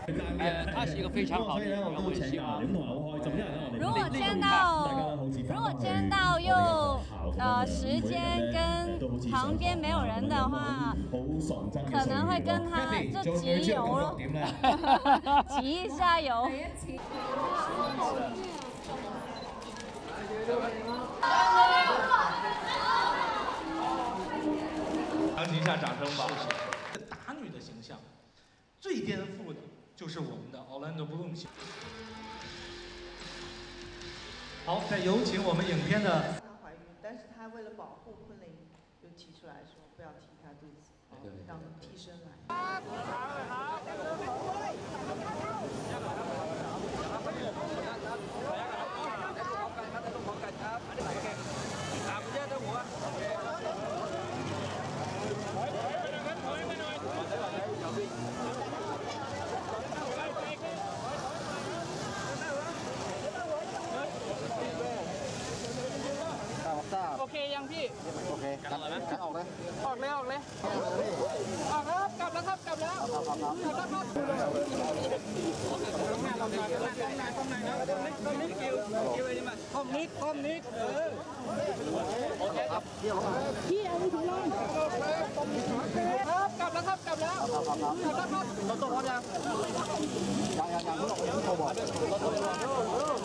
它是一个非常好的原文戏啊。 如果见到又时间跟旁边没有人的话，可能会跟他就集邮了，集一下邮。 强行一下掌声吧！打女的形象最颠覆的就是我们的 Orlando Bloom 形象。好，再有请我们影片的。 她怀孕，但是她为了保护昆凌，就提出来说不要踢她肚子，让替身来。 โอเคยังพี่โอเคกันออกเลยออกเลยออกแล้วกลับแล้วครับกลับแล้วก้มนิดโอเคครับพี่เอาไปถึงลงครับกลับแล้วเราต้องพร้อมยังโทรบอก